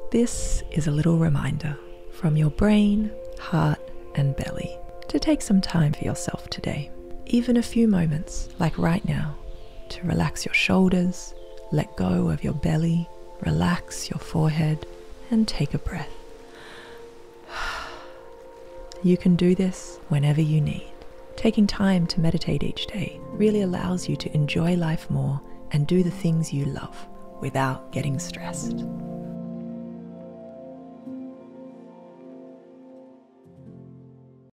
This is a little reminder from your brain, heart, and belly to take some time for yourself today. Even a few moments, like right now, to relax your shoulders, let go of your belly, relax your forehead, and take a breath. You can do this whenever you need. Taking time to meditate each day really allows you to enjoy life more and do the things you love without getting stressed.